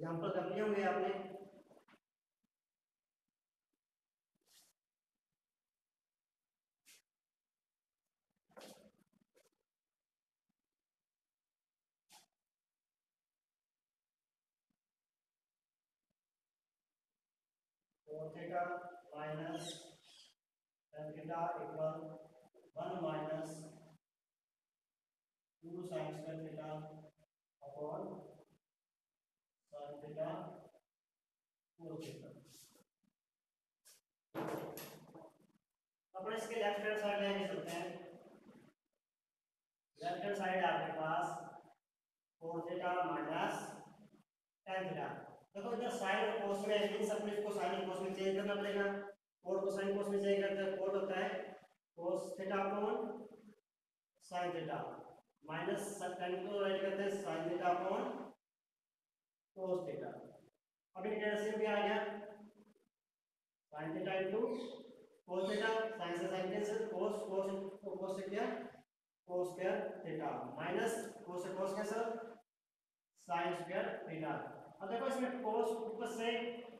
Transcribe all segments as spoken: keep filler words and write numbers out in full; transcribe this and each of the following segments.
Example कर लिए होंगे आपने। Four theta minus tan theta equal one minus two sine square theta upon sine theta cos theta. अपन इसके लेफ्ट हैंड साइड लेके चलते हैं। लेफ्ट हैंड साइड आपके पास four theta minus tan theta. देखो इधर साइन और कोस में इन सब में इसको साइन और कोस में चेंज करना पड़ेगा। कोड को साइन कोस में चेंज करते हैं। कोड होता है cos theta upon sine theta minus tan को राइट करते हैं sine theta upon cos theta. अब इनके एलसीएम भी आ गया sine theta into cos theta. Sine से sine cancel, cos cos cos से क्या cos square theta minus cos से cos cancel sine square theta. अब देखो इसमें कोस ऊपर से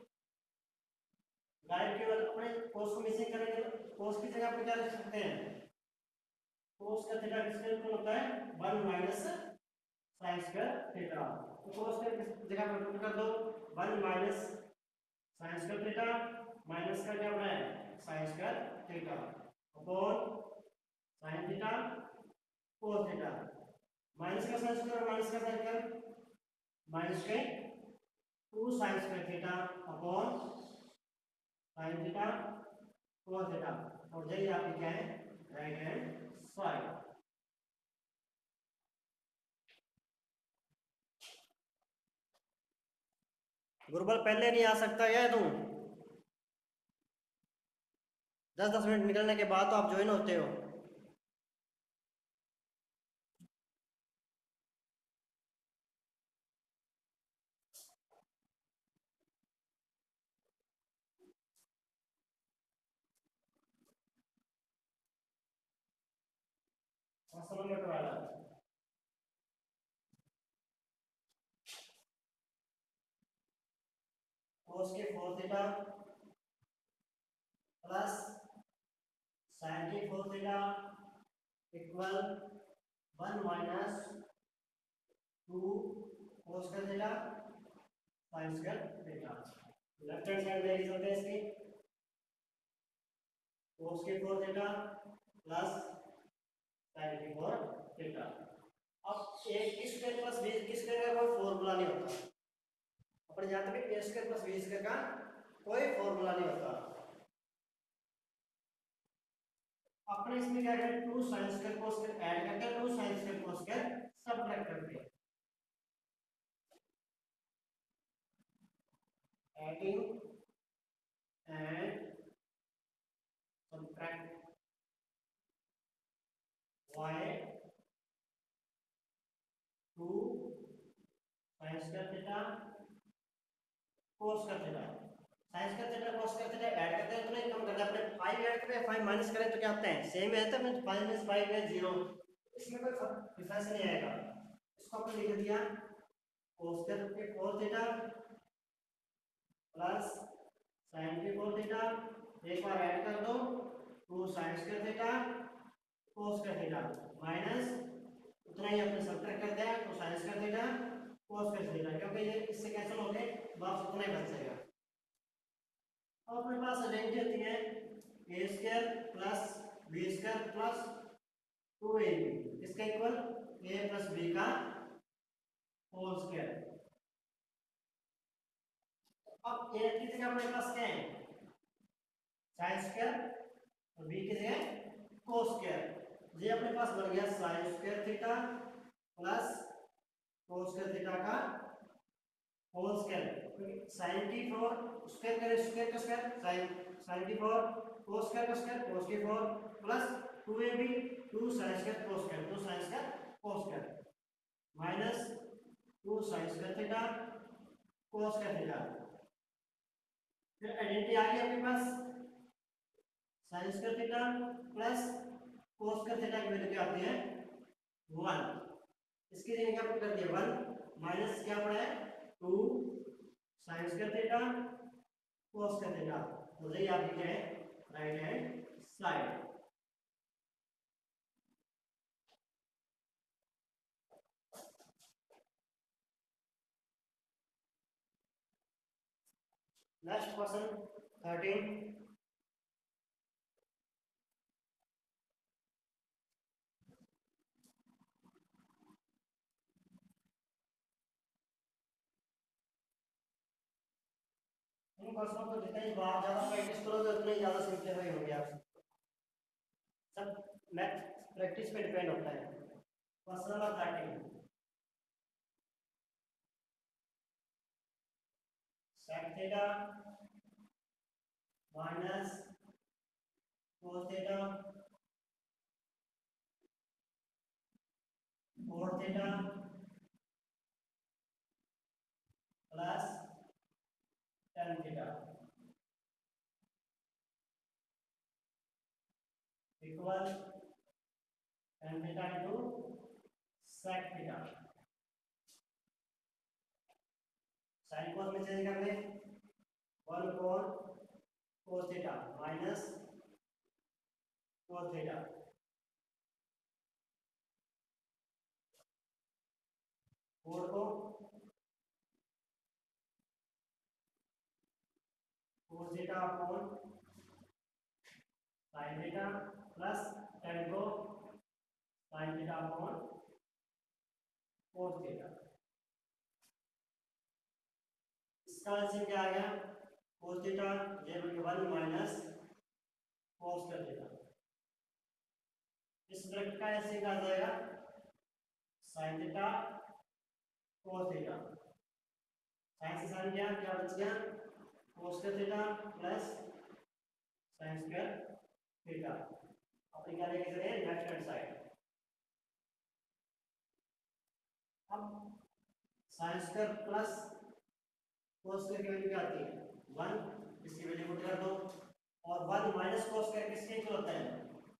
गायब किया तो अपने कोस को मिसिंग करेंगे तो कोस की जगह पे क्या लिख सकते हैं कोस का थीटा किसके इक्वल होता है one minus sine square theta. तो कोस के जगह पे पुट कर दो one minus sine square theta minus का क्या बना है sine square theta upon sine theta cos theta minus का साइन स्क्वायर माइनस का साइन स्क्वायर माइनस के two sine square theta upon sine theta cos theta और यही आपकी क्या है राइट हैंड साइड। गुरुबल पहले नहीं आ सकता क्या तुम? दस दस मिनट निकलने के बाद तो आप ज्वाइन होते हो। कोस के फोर थीटा प्लस साइन के four theta equal one minus two cos का theta sine square theta. Left hand side लेके चलते हैं इसकी कोस के फोर थीटा प्लस साइन के फोर थीटा। अब एक की स्क्वायर प्लस बी की स्क्वायर का कोई फॉर्मूला नहीं होता। अपन जानते हैं A square plus B square का कोई फॉर्मूला नहीं होता। अपने इसमें क्या करें two sine square cos square add करके two sine square cos square subtract करते हैं। Adding and subtract y two sine square theta cos का theta. Sine square theta cos का थीटा ऐड करते हैं तो नहीं कम करते अपने फाइव ऐड करें फाइव माइनस करें तो क्या आता है सेम है। तो मैं फाइव माइनस फाइव है जीरो इसमें कोई डिफरेंस नहीं आएगा। इसको अपन लिख दिया कोस के फोर थीटा प्लस साइन के फोर थीटा एक बार ऐड कर दो two sine square theta cos का थीटा माइनस उतना ही अपने सब्ट्रैक्ट करते हैं तो साइन स्क्वायर थीटा कोस का थीटा क्योंकि ये इससे कैंसिल हो गए वापस उतना ही बच जाएगा। अब अपने पास रेंज होती है A square plus B square plus two A B इसका इक्वल ए प्लस बी का होल स्क्वायर। अब ए की जगह अपने पास क्या है साइन स्क्वायर और बी की जगह कोस स्क्वायर। ये अपने पास बन गया sine square theta plus cos square theta का होल स्क्वायर। साइन की फोर स्क्वायर करें स्क्वायर का स्क्वायर साइन साइन की फोर कोस स्क्वायर का स्क्वायर कोस की four plus two A B two sine square cos square two sine square cos square minus two sine square theta cos का theta. फिर identity आ गई अपने पास sine square theta plus cos square theta की value क्या आती है वन। इसकी जगह क्या पुट कर दिया वन माइनस क्या पड़ा है two sine square theta cos square theta, तो ये आपकी क्या है right hand side. Next question thirteen, इन क्वेश्चनों को जितनी बार ज्यादा प्रैक्टिस करोगे उतने ज्यादा सिंप्लीफाई होंगे आप सब। मैथ प्रैक्टिस पे डिपेंड होता है। Question number thirteen, sec theta minus cos theta cot theta plus tan theta equal tan theta into sec theta. Sine cos में चेंज कर दें, one upon cos theta minus cos theta cot को cos theta upon sin theta plus tan को sin theta upon cos theta. इसका answer क्या आ गया cos theta ये बन वन माइनस cos कर थीटा। इस ब्रैकेट का आंसर क्या आ जाएगा sin theta cos theta. sin से sin क्या क्या बच गया cos का theta plus sin square theta. अब क्या लेके चले लेफ्ट हैंड साइड। अब sin square plus cos square की वैल्यू क्या आती है वन, इसकी वैल्यू पुट कर दो, और वन माइनस cos स्क्वायर किसके इक्वल होता है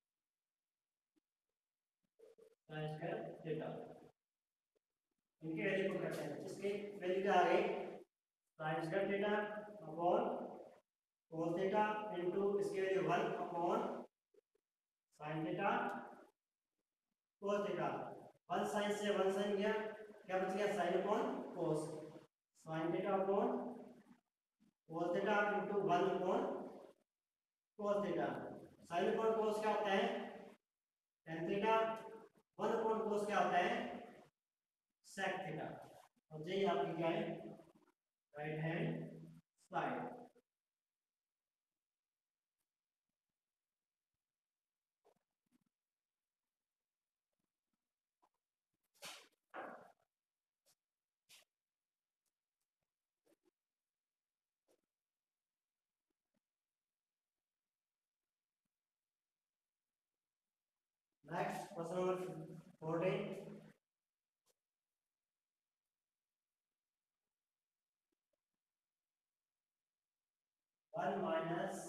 sin स्क्वायर थीटा। इनकी वैल्यू पुट करते हैं, इसकी वैल्यू क्या आ गई sin square theta upon cos theta into इसकी value one upon sin theta cos theta. One sin से वन sin गया, क्या बच गया sin upon cos, sin theta upon cos theta into one upon cos theta. sin upon cos क्या होता है tan theta, one upon cos क्या होता है sec थीटा। और ये आपकी क्या है right hand side. Next question number fourteen, one minus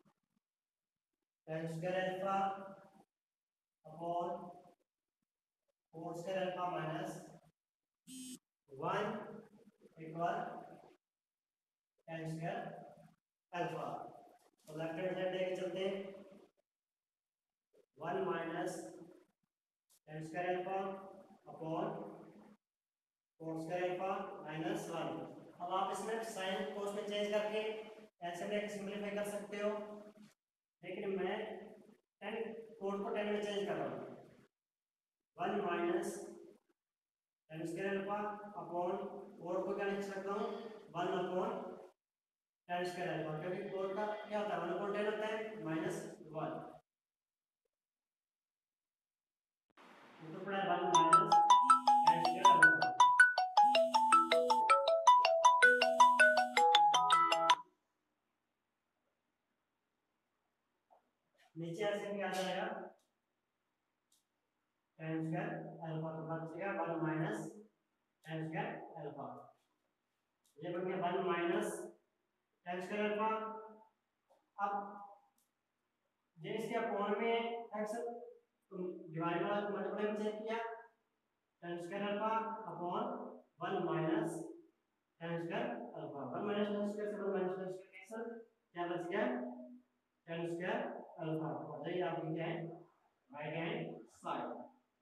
tan square alpha upon cos square alpha minus one equal tan square alpha. तो लेफ्ट हैंड साइड लेके चलते हैं, one minus tan square alpha upon cos square alpha minus one. अब आप इसमें sign cos में change करके ऐसे में सिंपलीफाई कर सकते हो, लेकिन मैं tan cos को tan में चेंज कर रहा हूँ, one minus tan square alpha upon cos को क्या लिख सकता हूँ one upon tan square alpha, क्योंकि cos का क्या होता है वन अपॉन tan होता है माइनस वन, तो पड़ा one minus tan square alpha. नीचे ऐसे क्या आ जाएगा tan स्क्वायर अल्फा, तो बच गया one minus tan square alpha. ये बन गया one minus tan square alpha. अब ये इसके अपॉन में x डिवाइड वाला मल्टीप्लाई में चेंज किया tan square alpha upon one minus tan square alpha one minus tan square से one minus tan square cancel, क्या बच गया tan स्क्वायर अल्फा। और ये आपकी क्या है right hand side.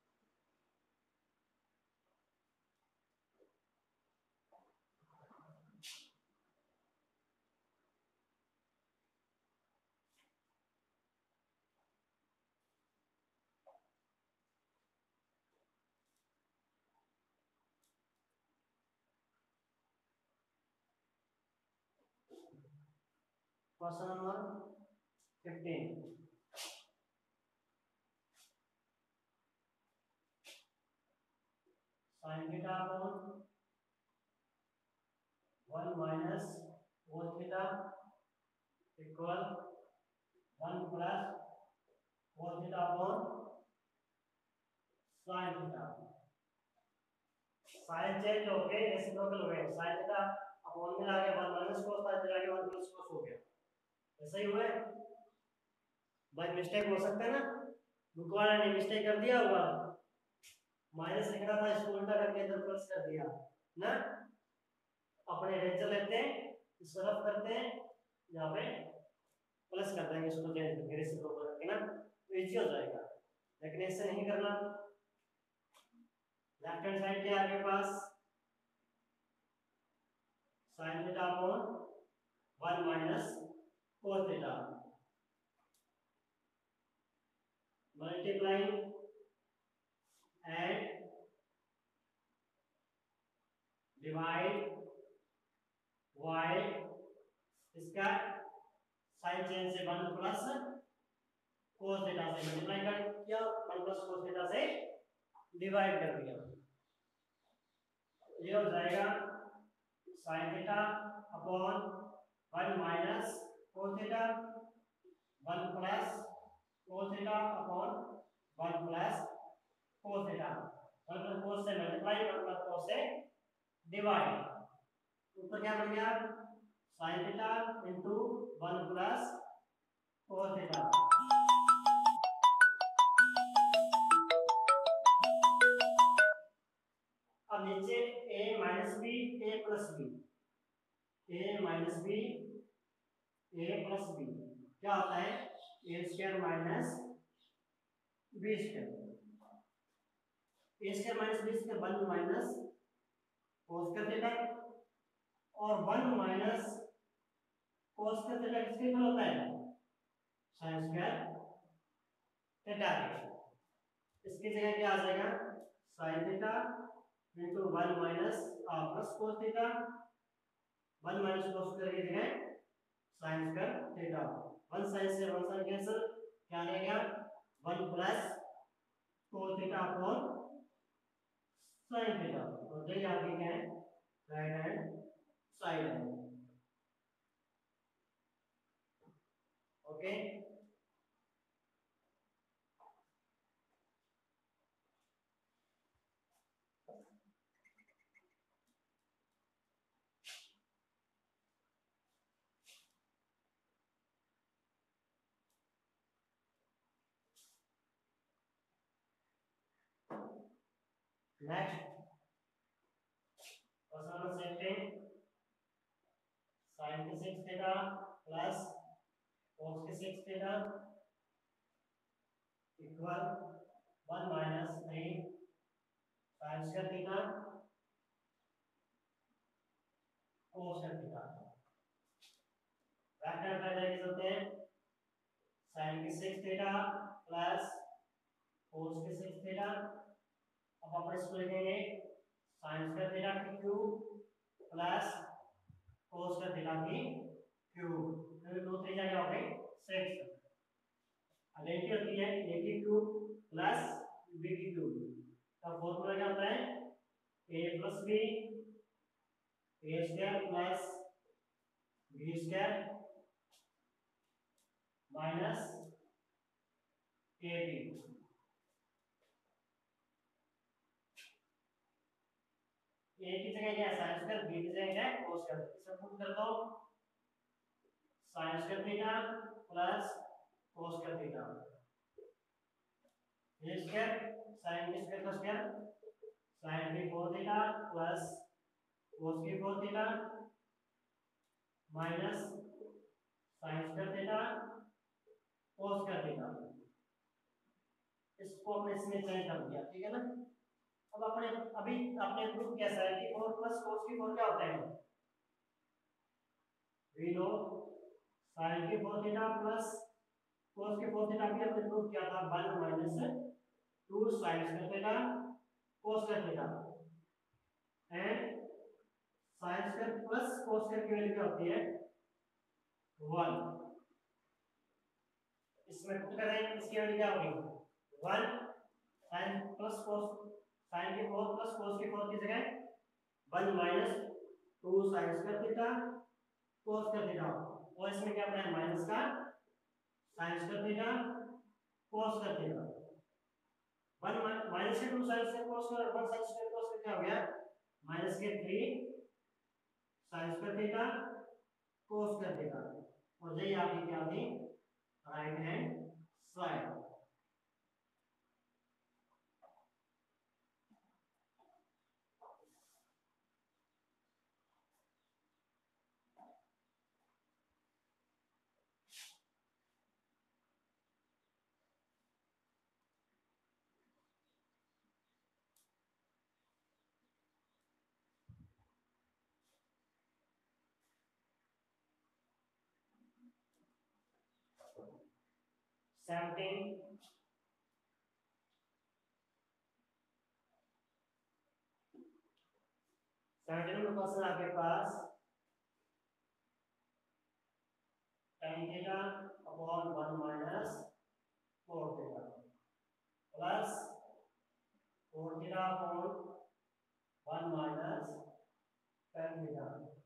Question number fifteen, sin theta upon one minus cos theta equal one plus cos theta upon sin theta. Sine change हो गए, रेसिप्रोकल हो गए, sin थीटा अपॉन में आ गया वन माइनस cos था, इधर आ गया वन प्लस cos हो गया। ऐसा ही हुआ है भाई, मिस्टेक हो सकता है ना, बुक वाला ने मिस्टेक कर दिया होगा, माइनस लिखना था इसको उल्टा करके इधर प्लस कर दिया ना। अपने रेंजर लेते हैं, इस तरफ करते हैं, यहाँ पे प्लस कर देंगे इसको चेंज करके रेसिप्रोकल करके ना, तो इजी हो जाएगा। लेकिन ऐसे नहीं करना। लेफ्ट हैंड साइड क्या है आपके पास sin theta upon one minus cos theta multiplying and divide y इसका साइन चेंज से वन प्लस cos थीटा से मल्टीप्लाई कर किया, वन प्लस cos थीटा से डिवाइड कर दिया, ये हो जाएगा sin theta upon one minus cos theta one plus cos theta upon one plus cos theta, one plus cos से मल्टीप्लाई, वन प्लस cos से डिवाइड, ऊपर क्या बन गया sin theta into one plus cos theta. अब नीचे a minus b a plus b, a minus b a plus b क्या होता है a square minus b square, a square minus b square one minus cos का theta, और one minus cos का theta किसके equal होता है sin square theta. इसकी जगह क्या आ जाएगा sin theta into one minus plus cos theta, one minus cos करके जगह sin square theta, one sin से वन sin कैंसिल, क्या आ गया one plus cos theta upon sin theta, और ये आपकी क्या है राइट हैंड साइड है। Okay next question number seventeen, sin के सिक्स थीटा प्लस cos के six theta equal one minus three sin square theta cos square theta. Right hand side लेके चलते हैं, sin के सिक्स थीटा प्लस cos के six theta, अब अपन इसको लिखेंगे sin स्क्वायर थीटा की cube plus cos square theta की क्यूब, तो दो थ्री क्या हो गए सिक्स, आइडेंटिटी होती है a की क्यूब प्लस b की क्यूब, का फॉर्मूला क्या होता है a plus b a square plus b square minus ab, a की जगह क्या है sin स्क्वायर, b की जगह क्या है cos स्क्वायर, इसे पुट कर दो sin square theta plus cos square theta, a square sin b square का square sin b cos theta plus cos की four theta minus sin square theta cos का थीटा। इसको हमने इसमें चेंज कर दिया, ठीक है ना। अब अपने अभी आपने प्रूफ कैसा है कि फोर प्लस cos की फोर क्या होता है, वी नो sin की फोर थीटा प्लस cos की फोर थीटा भी हमने प्रूफ किया था one minus two sin square theta cos का theta and sin square plus cos square की वैल्यू क्या होती है वन। इसमें पुट करें इसकी वैल्यू क्या होगी one sin plus cos sin की फोर प्लस cos की फोर की जगह one minus two sin square theta cos का थीटा और इसमें क्या पड़ा है माइनस का sin स्क्वायर थीटा cos का थीटा वन माइनस के टू sin स्क्वायर cos का वन sin स्क्वायर cos का क्या हो गया माइनस के three sin square theta cos का थीटा और यही आपकी क्या होगी right hand side. Seventeen seventeen number question आपके पास tan theta upon one minus four theta plus four theta upon one minus tan theta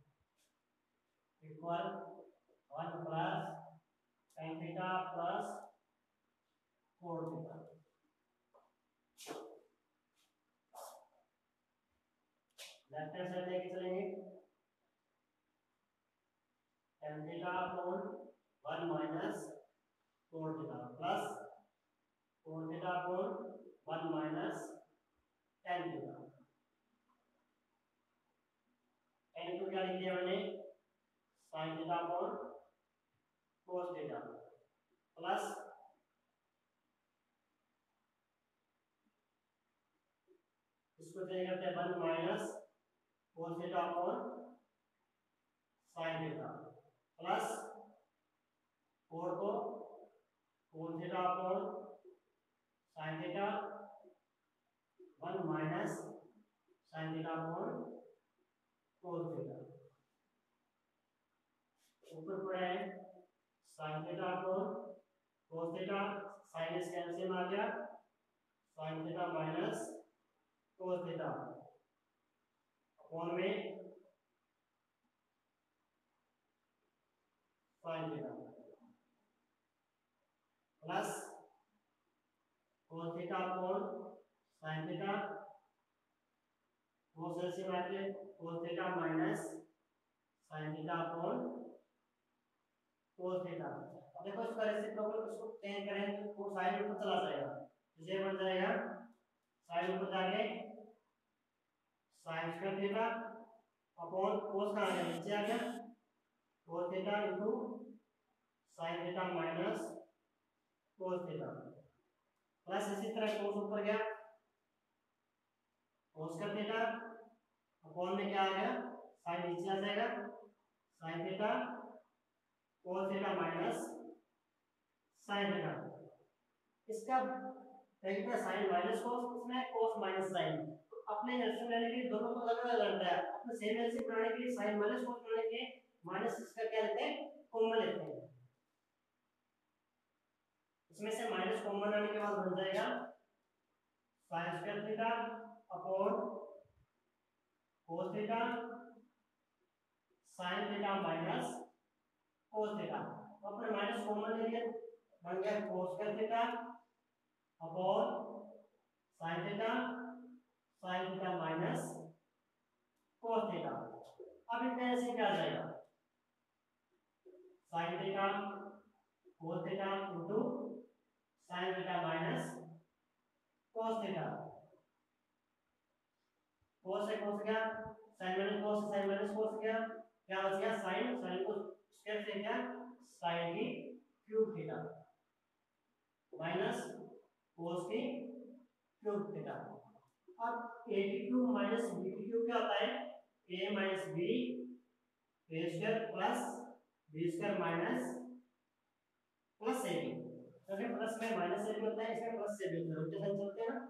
equal one plus tan theta plus four theta. Left hand side लेके चलेंगे tan theta upon one minus four theta plus four theta upon one minus tan theta. tan को क्या लिख दिया मैंने sin theta upon cos theta plus इसको change करते हैं one minus cos theta upon sin theta plus four को cos theta upon sin theta one minus sin theta upon cos theta ऊपर पड़ा है sin theta upon cos theta sin इस cancel आ गया sin theta minus cos theta upon में sin theta plus cos theta upon sin theta cos से minus cos theta minus sin theta upon cos theta. अब देखो इसका reciprocal इसको change करें तो साइन ऊपर चला जाएगा ये बन जाएगा साइन ऊपर जाके sin square theta upon cos का आ गया नीचे आ गया cos theta into sin theta minus cos theta plus इसी तरह cos ऊपर गया cos का थीटा अपॉन में क्या आ गया sin नीचे आ जाएगा sin theta cos theta minus sin theta. इसका एक में sin माइनस cos इसमें cos माइनस sin तो अपने एलसीएम लेने के लिए दोनों को अलग अलग लेना है। अपने सेम एलसीएम बनाने के लिए sin माइनस cos बनाने के लिए माइनस इसका क्या लेते हैं कॉमन लेते हैं। इसमें से माइनस कॉमन आने के बाद बन जाएगा sin square theta upon cos theta sin theta minus cos theta. तो अपने माइनस कॉमन ले लिया बन गया cos square theta upon sin theta sin theta minus cos theta. अब इनका ऐसे क्या आ जाएगा sin theta cos theta into sin theta minus cos theta. cos से cos गया sine minus cos sine minus cos क्या क्या बच गया साइन साइन को स्क्वायर से क्या साइन की क्यूब थीटा माइनस कॉस की क्यूब थीटा। अब a की क्यूब माइनस b की क्यूब क्या होता है a minus b a square plus b square minus plus ab। तो फिर प्लस में माइनस ab होता है इसमें प्लस से ab होता है उल्टे साइन चलते हैं ना।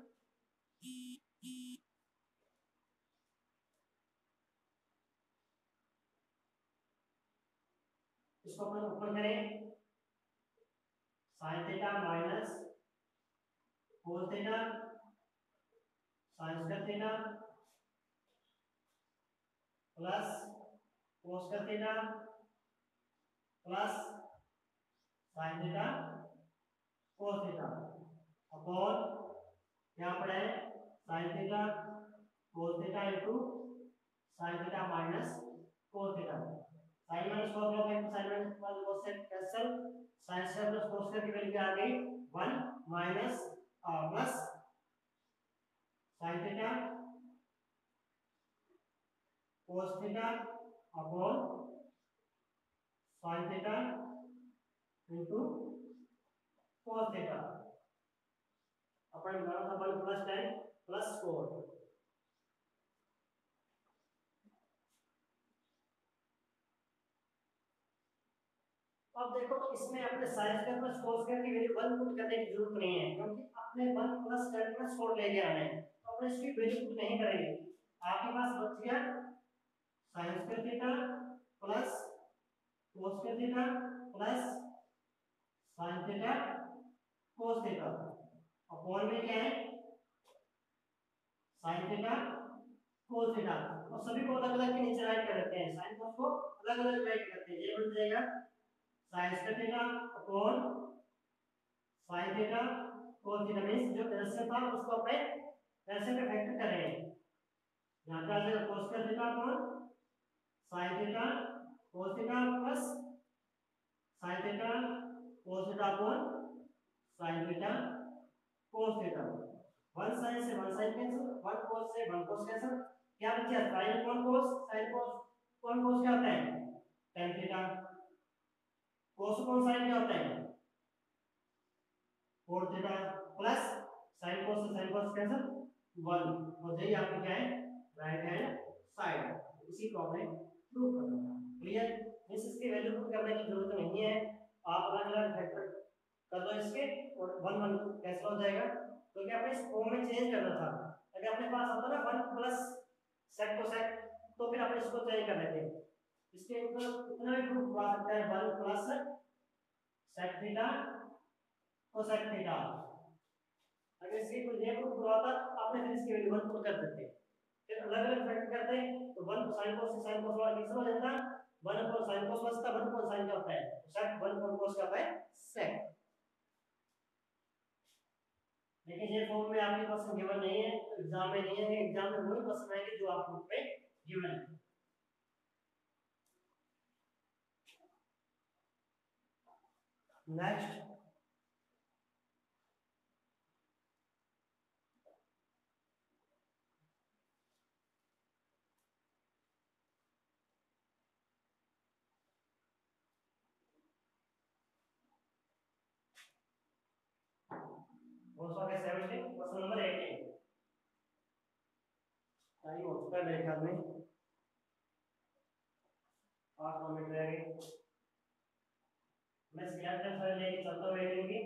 इसको अपन ऊपर करें sin theta minus cos theta sin square theta plus cos square theta plus sin theta cos theta upon यहाँ पर है sin theta cos theta into sin theta minus cos theta. sin minus cos का sin minus cos से cancel sin square plus cos square की value आ गई one minus plus sin theta cos theta upon sin theta into cos theta अपन बनाना था one plus tan plus four. अब देखो तो इसमें अपने sin square plus cos square की वैल्यू वन पुट करने की जरूरत नहीं है क्योंकि अपने one plus tan plus four लेके आना है तो अपन इसकी वैल्यू पुट नहीं करेंगे। आपके पास बच गया sin square theta plus cos square theta plus sin theta cos theta upon में क्या है sin थीटा cos थीटा और सभी को अलग अलग के नीचे राइट कर देते हैं sin cos को अलग अलग राइट करते हैं। ये बन जाएगा sin square theta upon sin theta cos theta means जो रेशियो था उसको अपने रेशियो में फैक्टर कर रहे हैं। यहां पे आ जाएगा cos square theta upon sin theta cos theta plus sin theta cos theta upon sin theta cos theta. One sin से one sin cancel one cos से वन cos कैंसिल क्या बचा sin upon cos sin cos कौन cos क्या होता है tan theta cos upon sin क्या होता है cos theta plus sin cos से sin cos कैंसिल वन और यही आपको क्या है राइट हैंड साइड। इसी को आपने प्रूव करना था। क्लियर इस इसकी वैल्यू पुट करने की जरूरत नहीं है आप अलग अलग फैक्टर कर दो इसके और वन वन कैंसिल हो जाएगा क्योंकि तो आपने इस फॉर्म में चेंज करना था। अगर अपने पास होता ना वन प्लस सेक को सेक तो फिर अपन इसको चेंज कर लेते इसके ऊपर इतना भी प्रूफ आ सकता है one plus sec theta cosec theta. अगर इसके कोई ये प्रूफ हुआ था आपने फिर इसकी वैल्यू वन पुट कर देते फिर अलग अलग फैक्टर करते तो वन sin cos से sin cos वाला कैंसिल हो जाता वन अपॉन sin cos बचता वन अपॉन sin क्या होता है सेक वन अपॉन cos क्या होता है सेक। लेकिन ये फॉर्म में आपके पास गिवन नहीं है तो एग्जाम में नहीं है एग्जाम में वही क्वेश्चन आएंगे जो आप बुक पे गिवन है। नेक्स्ट क्वेश्चन है seventeen question number eighteen time हो चुका है मेरे ख्याल में आठ मिनट रह गए। मैं स्क्वायर ट्रांसफर लेके चलता हूं वैल्यू की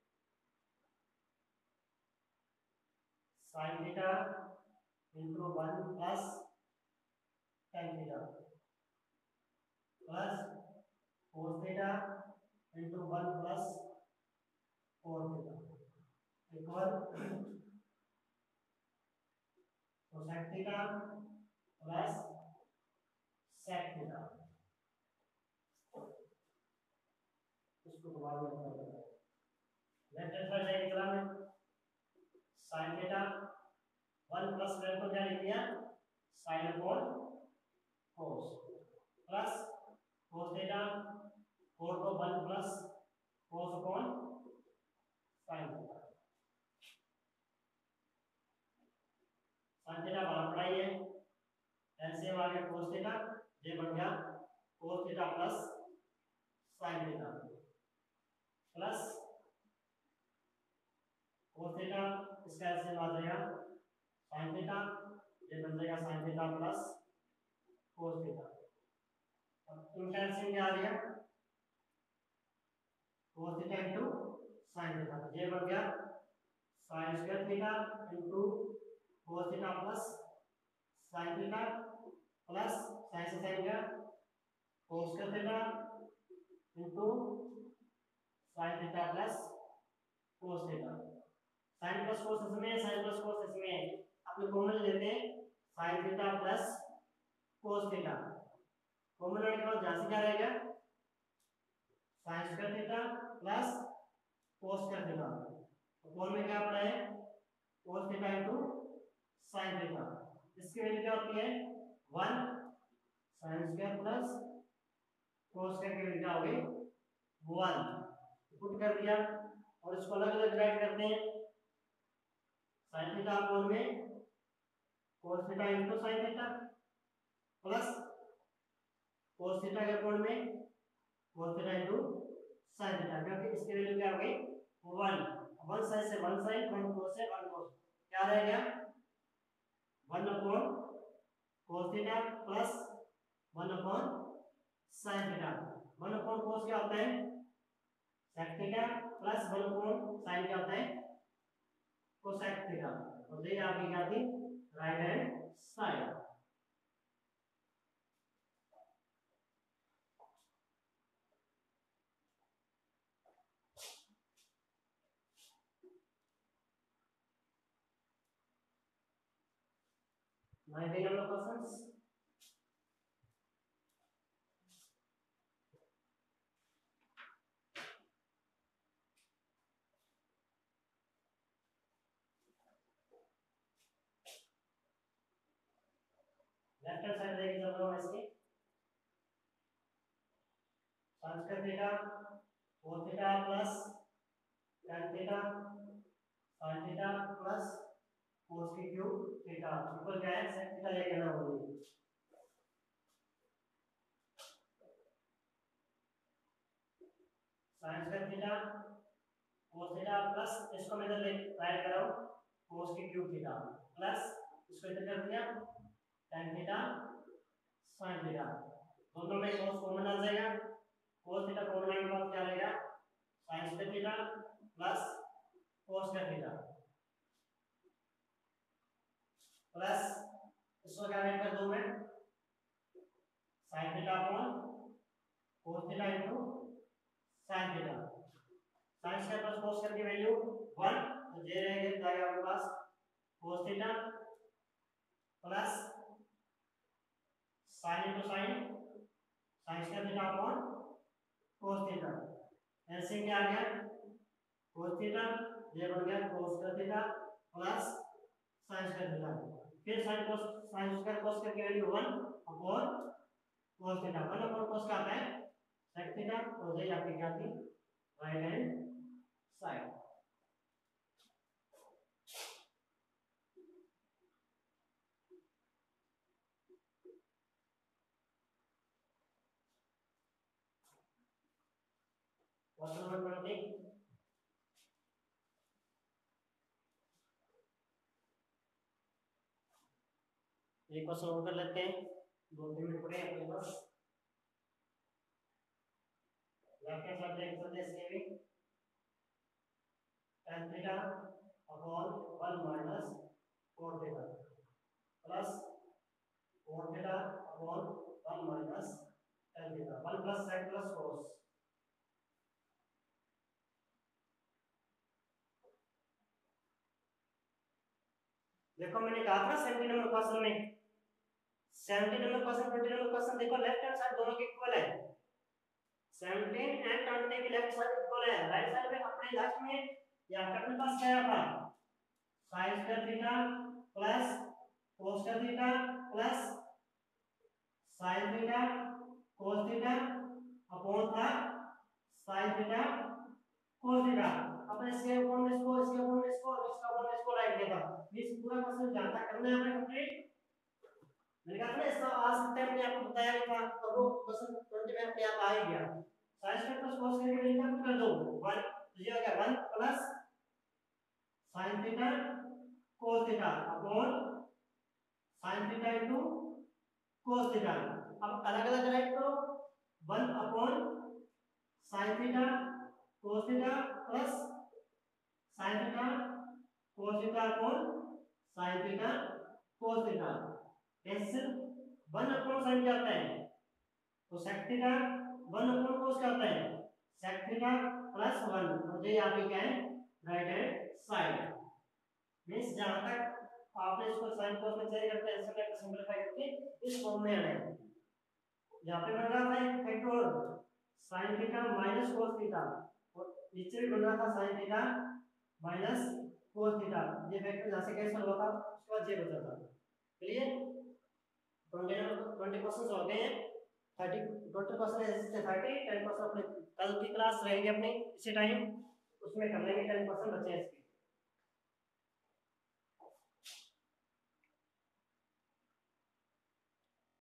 sin theta into one plus tan theta plus cos theta into one plus cos theta equal cosec theta plus sec theta. इसको तो बाद में करना है। लेफ्ट हैंड साइड जाएगी चला में sin थीटा वन प्लस में को क्या लिख दिया sin upon cos plus cos theta four को one plus cos upon sin theta. sin theta बाहर पढ़ाई है एलसीएम बन गया cos theta plus sin theta plus cos theta, इसका ऐसे आ जाएगा sin थीटा, ये बन जाएगा sin theta plus cos theta. अब इनका एलसीएम क्या आ गया cos theta into sin theta, ये बन गया sin square theta into cos theta plus sin theta plus sin से sin गया cos का theta into sin theta plus cos theta. sin plus cos इसमें sin प्लस cos इसमें अपने common लेते हैं sin theta plus cos theta, common लेने के बाद जहां से क्या रहेगा sin square theta plus cos square theta, तो कॉमन में क्या पड़ा है cos theta into sin theta, इसकी वैल्यू क्या होती है one sin square plus cos square की वैल्यू क्या हो गई वन, पुट कर दिया और इसको अलग अलग डिवाइड करते हैं sin थीटा अपॉन में cos theta into sin theta plus cos theta के अपॉन में cos theta into sin theta, क्योंकि इसकी वैल्यू क्या हो गई वन, वन साइड से वन साइड, वन cos से वन cos, क्या रह गया one upon cos theta plus one upon sin theta. One upon cos क्या होता है sec theta plus one upon sin क्या होता है cosec थीटा, और ये आपकी क्या थी right hand side. Nineteen number questions, left hand side देखिए सब लोग इसके sin square theta cos theta plus tan theta sin theta plus cos की क्यूब थीटा इक्वल क्या है sec थीटा लेके ना होगी। sin square theta cos theta plus इसको मैं इधर ले राइट कर रहा हूं cos की क्यूब थीटा प्लस इसको इधर कर दिया tan थीटा sin थीटा, दोनों में cos कॉमन आ जाएगा, cos थीटा कॉमन आने के बाद क्या रहेगा sin square theta plus cos square theta plus इसको क्या ऐड कर दूं मैं sin theta upon cos theta into sin theta, sin square plus cos square की वैल्यू वन, तो ये रहेगा जाएगा आपके पास cos theta plus sin into sin sin square theta upon cos theta, LCM क्या आ गया cos थीटा, ये बन गया cos square theta plus sin square theta, फिर sin cos sin square cos square की value one upon cos theta, one upon cos क्या आता है sec थीटा, और ये आपकी क्या थी right hand side. Question number twenty, ये क्वेश्चन और कर लेते हैं, दो तीन मिनट पड़े अपने पास। लेफ्ट हैंड साइड देख सकते हैं इसके भी tan theta upon one minus cos theta plus cos theta upon one minus tan theta, one plus sec plus cos, देखो मैंने कहा था सेवेंटी नंबर क्वेश्चन में, seventy number question twenty number question देखो लेफ्ट हैंड साइड दोनों के equal है, seventeen and twenty की लेफ्ट साइड इक्वल है, राइट साइड में अपने लास्ट में या अपने पास क्या था sin square theta plus cos square theta plus sin theta cos theta upon था sin थीटा cos थीटा, अपने इसके ऊपर में इसको इसके ऊपर में इसको इसका ऊपर में इसको राइट देगा, इस पूरा क्वेश्चन जानता करना है हमें कंप्लीट। मैंने कहा था ना इसका आ सकता आपने अपने आप को बताया भी था, और वो क्वेश्चन ट्वेंटी में अपने आप आ ही गया। Sine square plus cos square के लिए कर दो वन, तो ये हो गया one plus sin theta cos theta upon sin theta into cos theta. अब अलग अलग राइट करो, one upon sin theta cos theta plus sin theta cos theta upon sin theta cos theta. Cancel, one upon sin क्या आता है, तो sec theta, one upon cos क्या आता है, sec थीटा प्लस वन, और ये यहाँ पे क्या है, राइट हैंड साइड। मींस जहां तक आपने इसको sin cos में चेंज करके आंसर करके सिंपलीफाई करके इस फॉर्म में आना है। यहाँ पे बन रहा था एक factor sin theta minus cos theta, और नीचे भी बन रहा था sin theta minus cos theta, ये फैक्टर यहां से कैंसिल हुआ था, उसके बाद ये बचा था। क्लियर, ट्वेंटी क्वेश्चंस हो गए हैं, थर्टी टोटल क्वेश्चन है इससे थर्टी, टेन क्वेश्चन अपने कल की क्लास रहेंगे अपनी इसी टाइम, उसमें कर लेंगे, टेन क्वेश्चन बचे हैं इसके।